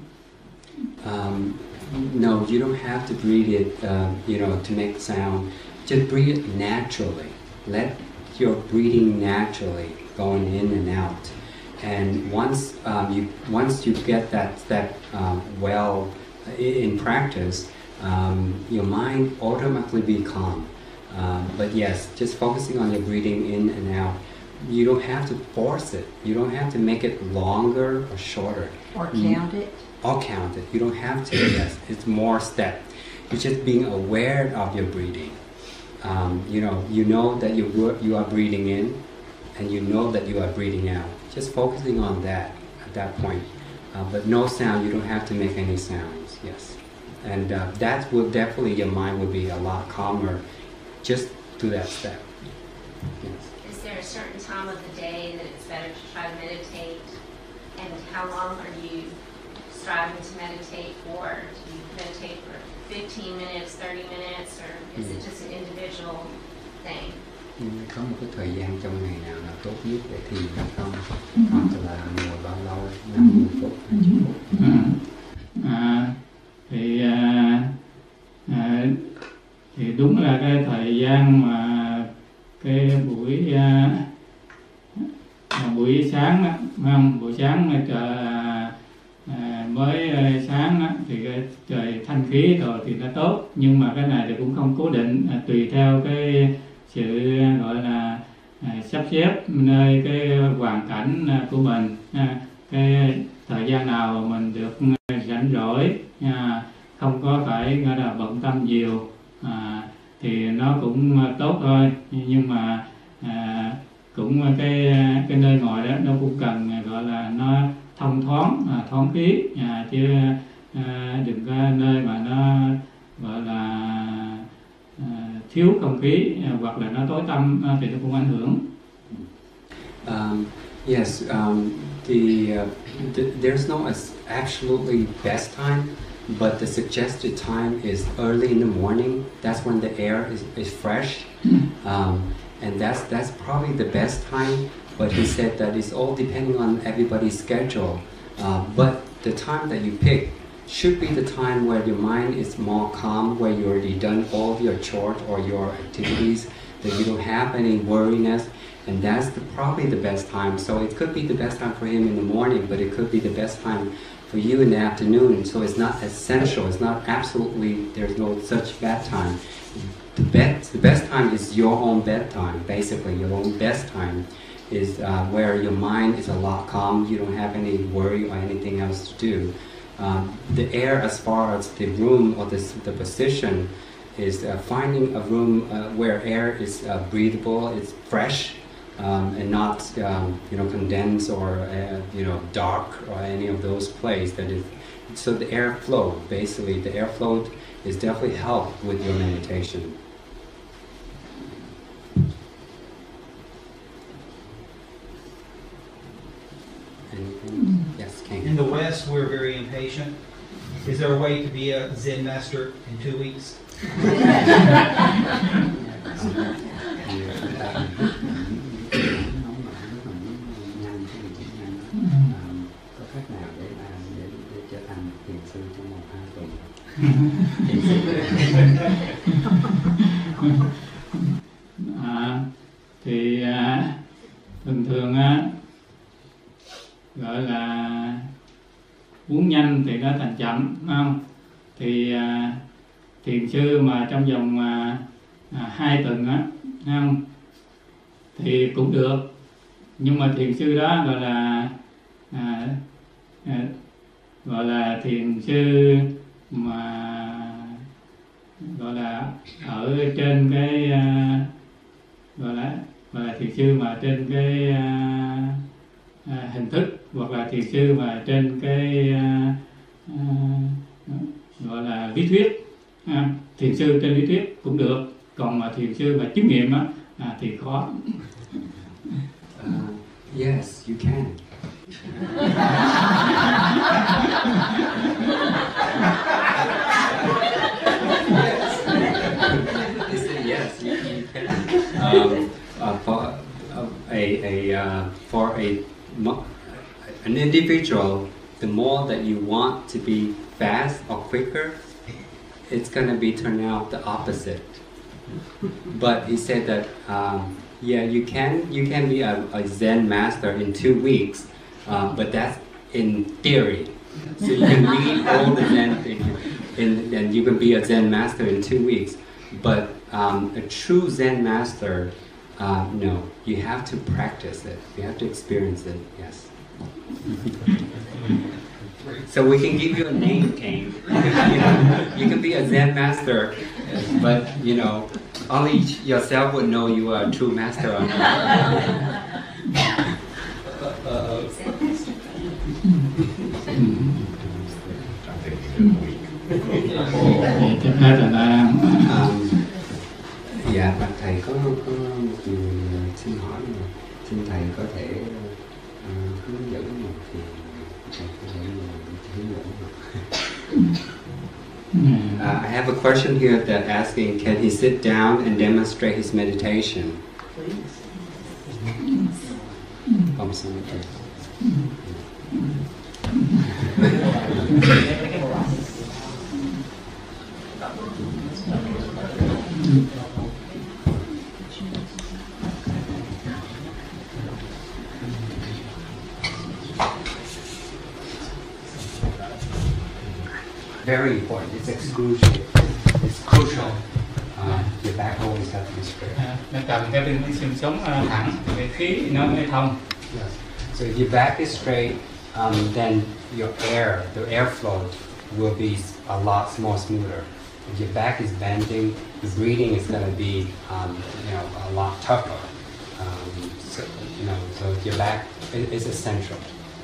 No, you don't have to breathe it, to make sound. Just breathe it naturally. Let your breathing naturally going in and out. And once you get that well in practice, your mind automatically be calm. But yes, just focusing on your breathing in and out. You don't have to force it. You don't have to make it longer or shorter. Or count it? Or count it. You don't have to. Yes, it's more step. You're just being aware of your breathing. You know that you are breathing in, and you know that you are breathing out. Just focusing on that at that point. But no sound. You don't have to make any sounds. Yes, and that will definitely your mind will be a lot calmer. Just do that step. Yes. Is there a certain time of the day that it's better to try to meditate? And how long are you striving to meditate for? Do you meditate for 15 minutes, 30 minutes, or is it just an individual thing? Có một cái thời gian trong ngày nào là tốt nhất để thiền hay không? Hoặc là ngồi bao lâu, 50 phút, 20 phút? Thì đúng là cái thời gian mà cái buổi sáng đó, không? Buổi sáng mới sáng đó, thì cái trời thanh khí rồi thì nó tốt, nhưng mà cái này thì cũng không cố định, tùy theo cái sự gọi là sắp xếp nơi cái hoàn cảnh của mình, cái thời gian nào mình được rảnh rỗi, không có phải gọi là bận tâm nhiều, thì nó cũng tốt thôi. Nhưng mà cũng cái nơi ngồi đó nó cũng cần gọi là nó thông thoáng, thoáng khí, chứ đừng có nơi mà nó gọi là thiếu không khí, hoặc là nó tối tăm thì nó cũng ảnh hưởng. Yes, there's no absolutely best time, but the suggested time is early in the morning. That's when the air is fresh, and that's probably the best time. But he said that it's all depending on everybody's schedule. But the time that you pick should be the time where your mind is more calm, where you already done all your chores or your activities, that you don't have any worriness, and that's probably the best time. So it could be the best time for him in the morning, but it could be the best time for you in the afternoon. So it's not essential. It's not absolutely. There's no such bad time. The best time is your own bedtime. Basically, your own best time is where your mind is a lot calm. You don't have any worry or anything else to do. The air, as far as the room or the position, is finding a room where air is breathable, it's fresh, and not condensed or dark or any of those places. So the airflow, basically, the airflow is definitely help with your meditation. Yes, King. In the West, we're very impatient. Is there a way to be a Zen master in 2 weeks? Có cách nào để trở thành thiền sư trong vòng 2 tuần? thường á, gọi là muốn nhanh thì nó thành chậm, không? Thì thiền sư mà trong vòng 2 tuần á, không? Thì cũng được, nhưng mà thiền sư đó gọi là thiền sư mà gọi là ở trên cái gọi là thiền sư mà trên cái hình thức, hoặc là thiền sư mà trên cái gọi là lý thuyết. Thiền sư trên lý thuyết cũng được, còn mà thiền sư mà chứng nghiệm á thì khó. Yes, you can. He said yes, you can. For an individual, the more that you want to be fast or quicker, it's going to be turn out the opposite. But he said that yeah, you can be a Zen master in 2 weeks, but that's in theory. So you can read all the Zen things, and you can be a Zen master in 2 weeks. But a true Zen master, no, you have to practice it. You have to experience it. Yes. So we can give you a name, Kane. You can be a Zen master, but only yourself would know you are a true master or not. Dạ, bạn thầy có một người xin hỏi mà xin thầy có thể hướng dẫn một thì thầy có thể hướng dẫn một. I have a question here that asking, can he sit down and demonstrate his meditation? Very important. It's excruciating. It's crucial. Your back always has to be straight. Nó cần cái xương sống thẳng, cái khí nó mới thông. Yes. So if your back is straight, then your the airflow will be a lot more smoother. If your back is bending, the breathing is going to be, a lot tougher. So your back is essential.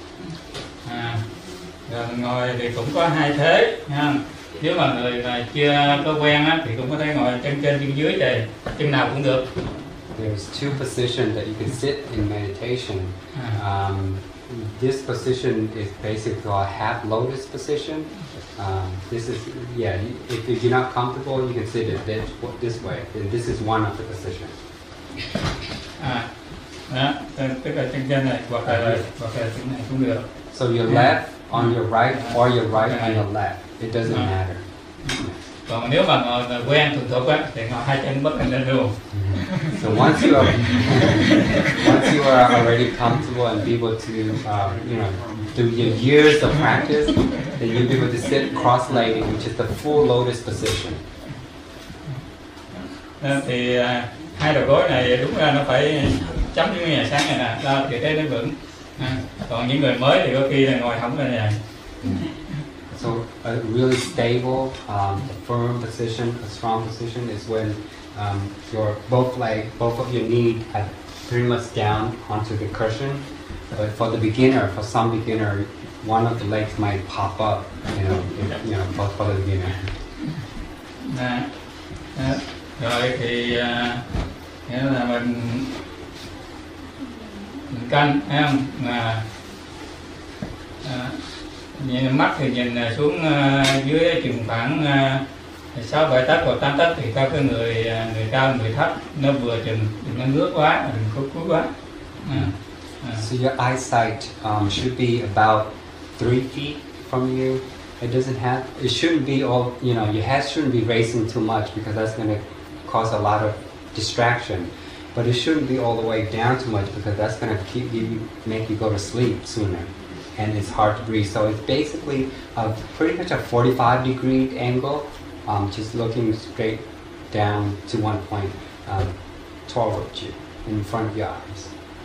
Rồi ngồi thì cũng có 2 thế ha. Nếu mà người mà chưa có quen á, thì cũng có thể ngồi chân trên chân dưới, thì chân nào cũng được. There's 2 positions that you can sit in meditation. This position is basically called half lotus position. This is, if you're not comfortable, you can sit it this way. And this is one of the positions. Đó, tức là chân trên này hoặc là chân này cũng được. So your left on your right or your right on your left. It doesn't matter. Còn nếu mà ngồi quen thuần thục á, thì ngồi 2 chân bất lên lên luôn. So once you are already comfortable and be able to, through your years of practice, then you'll be able to sit cross-legged, which is the full lotus position. Thì 2 đầu gối này đúng ra nó phải chấm như ngày sáng này nè, đó thì thế nó vững. Còn những người mới thì có khi là ngồi không lên này. So a really stable, firm position, a strong position is when both of your knees are pretty much down onto the cushion. But for the beginner, for some beginner, one of the legs might pop up, for the beginner. Rồi thì nghĩa là mình canh, thấy không? Nhìn mắt thì nhìn xuống dưới chừng khoảng 6-7 tấc hoặc 8 tấc, thì có cái người cao người thấp, nó vừa chừng, đừng có ngước quá, đừng có cúi quá. So your eyesight should be about 3 feet from you. It shouldn't be all, your head shouldn't be raising too much, because that's going to cause a lot of distraction. but it shouldn't be all the way down too much because that's going to make you go to sleep sooner, and it's hard to breathe. So it's basically pretty much a 45-degree angle, just looking straight down to one point towards you in front of your eyes.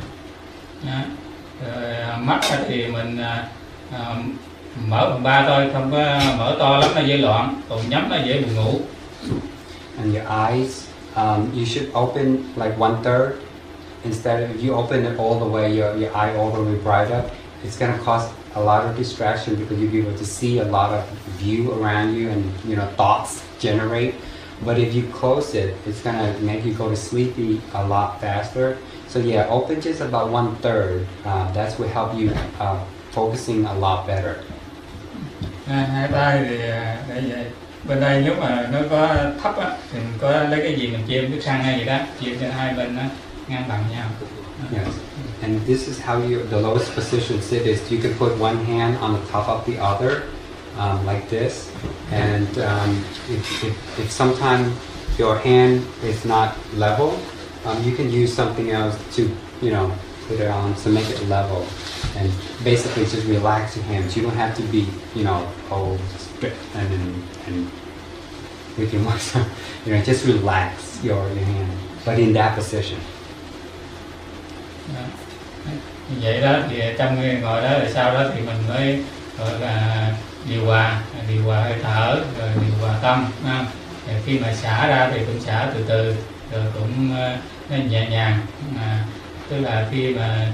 Mắt thì mình mở phần 3 thôi, không có mở to lắm nó dễ loạn, còn nhắm nó dễ buồn ngủ. And your eyes, you should open like 1/3 instead of, if you open it all the way, your eye all the way bright up, it's going to cause a lot of distraction because you'll be able to see a lot of view around you and thoughts generate. But if you close it, it's going to make you go to sleepy a lot faster. So yeah, open just about 1/3. That will help you focusing a lot better. Hai tay thì để vậy. Bên đây nếu mà nó có thấp á, thì mình có lấy cái gì mình chêm cái sang hay gì đó, chêm cho hai bên nó ngang bằng nhau. Yes, and this is how the lowest position sit is. You can put one hand on the top of the other, like this, and if sometimes your hand is not level, you can use something else to put it on to make it level, and basically just relax your hands. You don't have to be all strict and making myself, just relax your hand, but in that position. Như vậy đó thì trong cái ngồi đó rồi sau đó thì mình mới gọi là điều hòa hơi thở, rồi điều hòa tâm. Rồi khi mà xả ra thì cũng xả từ từ, rồi cũng nhẹ nhàng. Tức là khi mà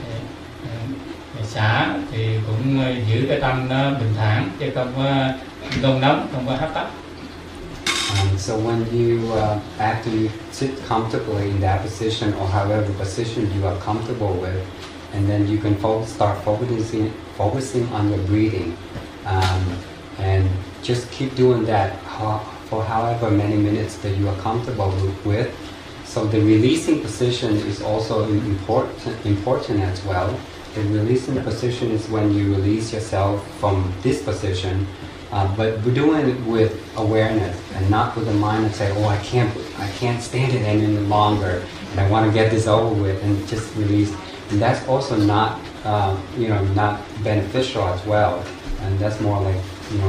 xả thì cũng giữ cái tâm nó bình thản chứ không có nôn nóng, không có hấp tấp. So when you after you sit comfortably in that position or however position you are comfortable with, and then you can start focusing on your breathing, and just keep doing that for however many minutes that you are comfortable with. So the releasing position is also important as well. The releasing position is when you release yourself from this position. But we're doing it with awareness and not with the mind and say, oh, I can't stand it any longer, and I want to get this over with, and just release. And that's also not, not beneficial as well. And that's more like,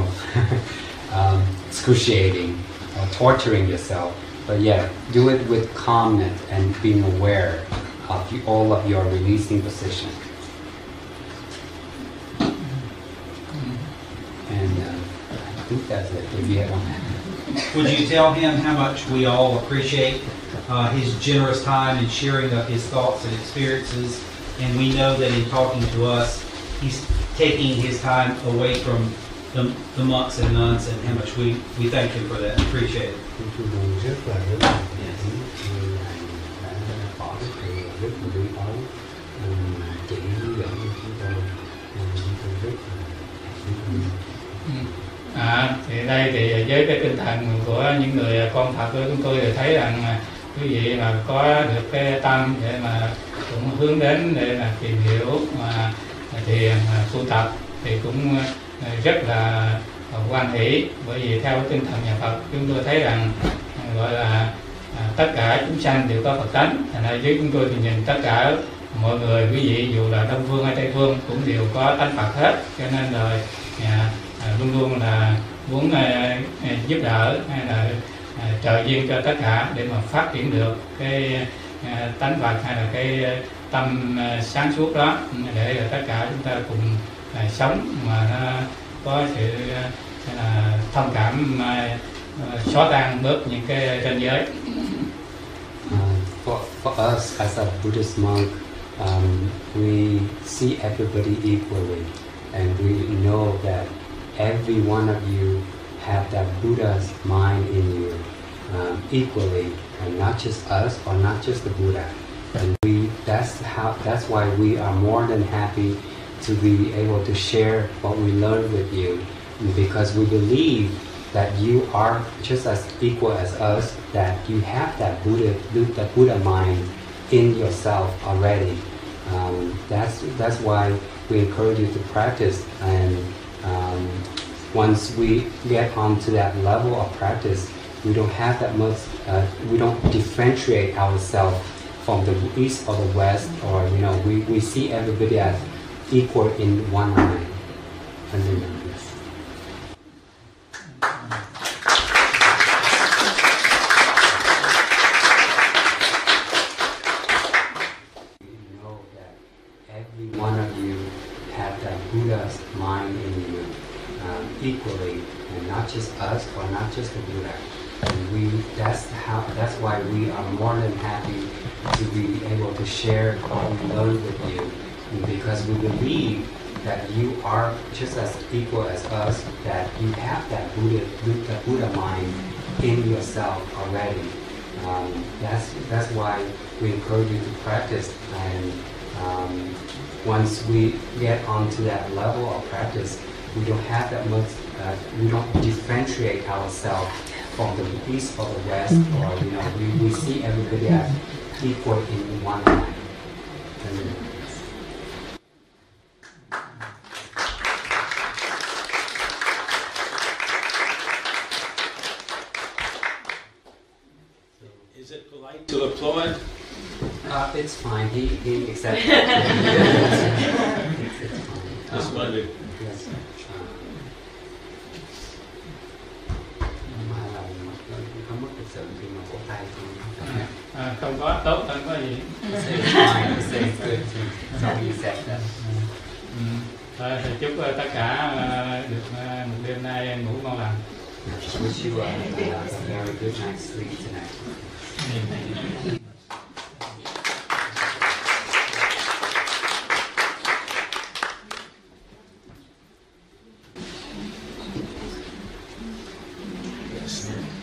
excruciating or torturing yourself. But yeah, do it with calmness and being aware of all of your releasing position. And I think that's it. If you have Would you tell him how much we all appreciate his generous time and sharing of his thoughts and experiences? And we know that in talking to us, he's taking his time away from the monks and nuns, and how much we thank him for that and appreciate it. Thì đây thì với cái tinh thần của những người con Phật của chúng tôi thì thấy rằng quý vị mà có được cái tâm để mà cũng hướng đến để mà tìm hiểu mà thiền tu tập thì cũng rất là hoan hỷ, bởi vì theo tinh thần nhà Phật chúng tôi thấy rằng gọi là tất cả chúng sanh đều có Phật tánh. Thành ra với chúng tôi thì nhìn tất cả mọi người, quý vị dù là Đông phương hay Tây phương cũng đều có tánh Phật hết, cho nên rồi luôn luôn là muốn giúp đỡ hay là trợ duyên cho tất cả để mà phát triển được cái tánh Phật hay là cái tâm sáng suốt đó, để tất cả chúng ta cùng sống mà nó có sự thông cảm, xóa tan bớt những cái ranh giới. For us as a Buddhist monk, we see everybody equally, and we know that every one of you have that Buddha's mind in you equally, and not just us or not just the Buddha. And that's why we are more than happy to be able to share what we learned with you, because we believe that you are just as equal as us, that you have that Buddha mind in yourself already. That's why we encourage you to practice, and once we get onto that level of practice, we don't have that much, we don't differentiate ourselves from the east or the west, or we see everybody as equal in one line. Every one of you have that Buddha's mind in you equally, and not just us or not just the Buddha. And that's why we are more than happy to be able to share what we learned with you, because we believe that you are just as equal as us, that you have that Buddha mind in yourself already. That's why we encourage you to practice, and once we get onto that level of practice, we don't have that much, we don't differentiate ourselves from the east or the west, or we see everybody as equal in one line. Is it polite to applaud? It's fine. He accepted it. It's fine. Just wondered. Yes. Không có tốt hơn có gì. It's fine. It's good. So he said that. Thì chúc tất cả được một đêm nay ngủ ngon lành. Wish you a very good night's sleep tonight. Yes.